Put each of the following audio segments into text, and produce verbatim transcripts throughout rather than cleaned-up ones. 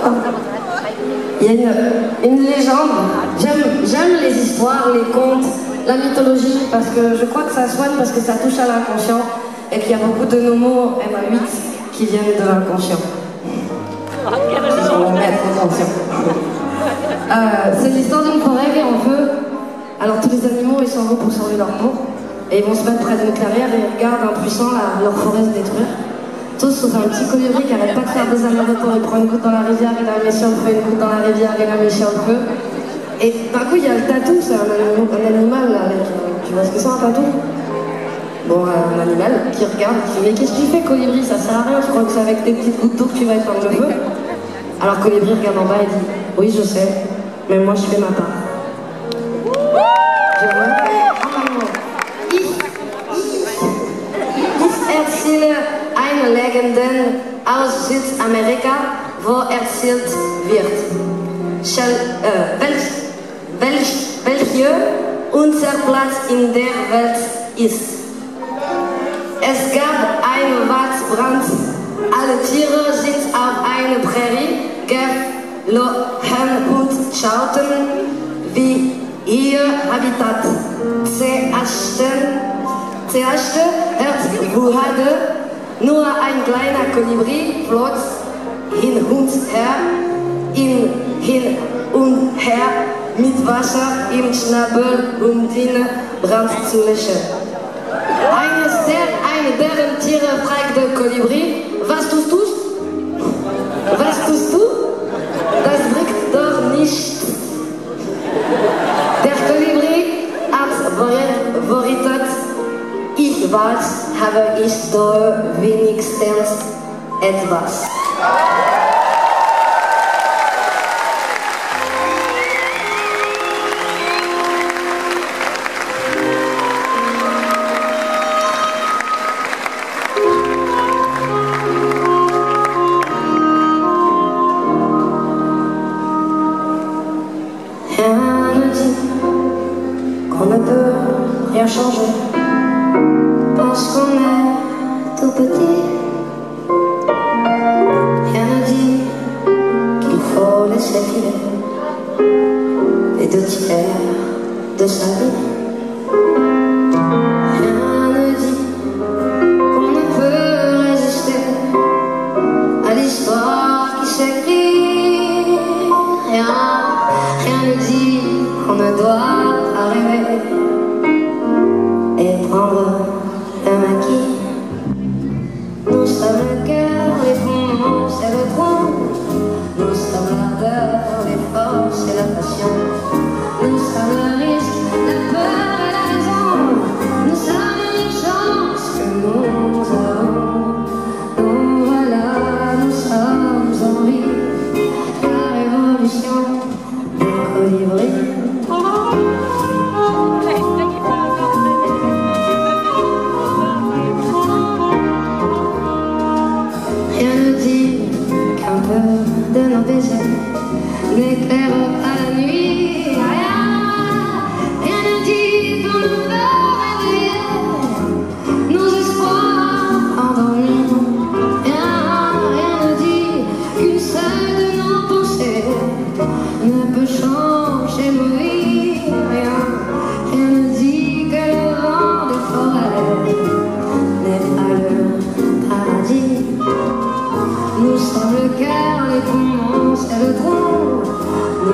Il y a une, une légende. J'aime les histoires, les contes, la mythologie, parce que je crois que ça soigne, parce que ça touche à l'inconscient, et qu'il y a beaucoup de nos mots M A huit qui viennent de l'inconscient. Ils sont maîtres conscients. Euh, c'est l'histoire d'une forêt et on veut... Alors tous les animaux, ils s'en vont pour sauver leur peau, et ils vont se mettre près d'une clairière et ils regardent impuissants la, leur forêt se détruire. Tous sauf un petit colibri qui arrête pas de faire des allers-retours. Il prend une goutte dans la rivière, il la met sur le feu, une goutte dans la rivière, il la met sur le feu. Et d'un coup, il y a le tatou, c'est un, un animal là, avec, tu vois ce que c'est un tatou? Bon, un animal qui regarde, qui dit mais qu'est-ce que tu fais colibri? Ça sert à rien, je crois que c'est avec tes petites gouttes d'eau que tu vas éteindre le feu. Alors colibri regarde en bas et dit oui je sais, mais moi je fais ma part. Je vois. Ich erzähle eine Legende aus Südamerika, wo erzählt wird, Schall, äh, welch, welch, welche unser Platz in der Welt ist. Es gab einen Waldbrand, alle Tiere sind auf eine Prärie geflohen und schauten, wie ihr Habitat zerstört wurde. Nur ein kleiner Kolibri flog hin und her, hin, hin und her mit Wasser im Schnabel, um den Brand zu löschen. Eines der, eine deren Tiere fragte Kolibri, was tust du? Was tust du? Das bringt doch nichts. Der Kolibri antwortet, ich weiß, habe ich doch wenigstens etwas. On ne peut rien changer parce qu'on est tout petit. Rien ne dit qu'il faut laisser filer les deux tiers de sa vie. Rien ne dit qu'on ne peut résister à l'histoire qui s'écrit. Rien, rien ne dit qu'on ne doit arriver et prendre le maquis. Nous sommes le cœur, les fondements, c'est le tronc. Nous sommes l'ardeur, les forces et la passion. Nous sommes le risque, la peur et la raison. Nous sommes une chance que nous avons. Nous voilà, nous sommes en vie. La révolution des colibris. De nos baisers n'éclaire pas la nuit. Rien, rien ne dit qu'on ne peut réveiller nos espoirs endormis. Rien, rien ne dit qu'une seule de nos pensées ne peut changer nos vies. Rien, rien ne dit que le vent des forêts n'est pas le paradis. Nous sommes le cœur, les poumons, c'est le tronc.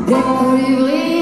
des colibris.